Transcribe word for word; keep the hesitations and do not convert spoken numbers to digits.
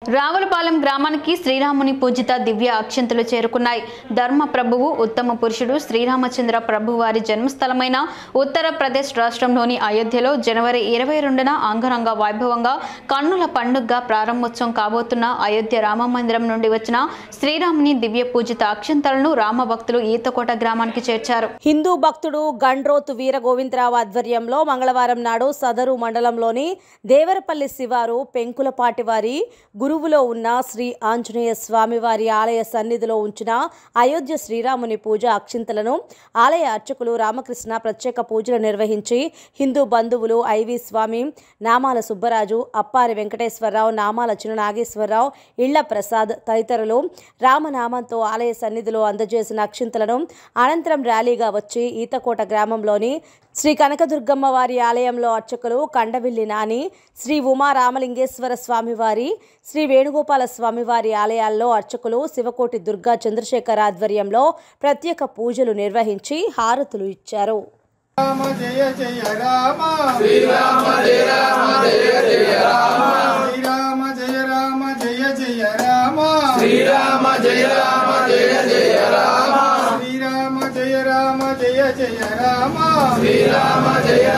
రావులపాలెం గ్రామానికి శ్రీరాముని పూజిత దివ్య అక్షంతలు చేరుకున్నాయి. ధర్మ ప్రభువు ఉత్తమ పురుషుడు శ్రీరామచంద్ర ప్రభువారి జన్మస్థలమైన ఉత్తరప్రదేశ్ రాష్ట్రంలోని అయోధ్యలో జనవరి ఇరవై రెండున అంగరంగ వైభవంగా కన్నుల పండుగగా ప్రారంభోత్సవం కాబోతున్న అయోధ్య రామ మందిరం నుండి వచ్చిన శ్రీరాముని దివ్య పూజిత అక్షంతలను రామ భక్తులు ఈతకోట గ్రామానికి చేర్చారు. హిందూ భక్తుడు గండ్రోతు వీరగోవిందరావు ఆధ్వర్యంలో మంగళవారం నాడు సదరు మండలంలోని దేవరపల్లి శివారు పెంకులపాటి వారి గురువులో ఉన్న శ్రీ ఆంజనేయ స్వామివారి ఆలయ సన్నిధిలో ఉంచిన అయోధ్య శ్రీరాముని పూజ అక్షింతలను ఆలయ అర్చకులు రామకృష్ణ ప్రత్యేక పూజలు నిర్వహించి హిందూ బంధువులు ఐవి స్వామి, నామాల సుబ్బరాజు, అప్పారి వెంకటేశ్వరరావు, నామాల చిన్న నాగేశ్వరరావు, ఇళ్ల ప్రసాద్ తదితరులు రామనామంతో ఆలయ సన్నిధిలో అందజేసిన అక్షింతలను అనంతరం ర్యాలీగా వచ్చి ఈతకోట గ్రామంలోని శ్రీ కనకదుర్గమ్మ వారి ఆలయంలో అర్చకులు కండవిల్లి నాని, శ్రీ ఉమా రామలింగేశ్వర స్వామివారి, శ్రీ వేణుగోపాల స్వామివారి ఆలయాల్లో అర్చకులు శివకోటి దుర్గా చంద్రశేఖర్ ఆధ్వర్యంలో ప్రత్యేక పూజలు నిర్వహించి హారతులు ఇచ్చారు. రామ జయ జయ రామ శ్రీరామ జయ రామ జయ జయ రామ శ్రీరామ జయ రామ జయ జయ రామ శ్రీరామ జయ రామ జయ జయ రామ శ్రీరామ జయ రామ జయ జయ రామ శ్రీరామ జయ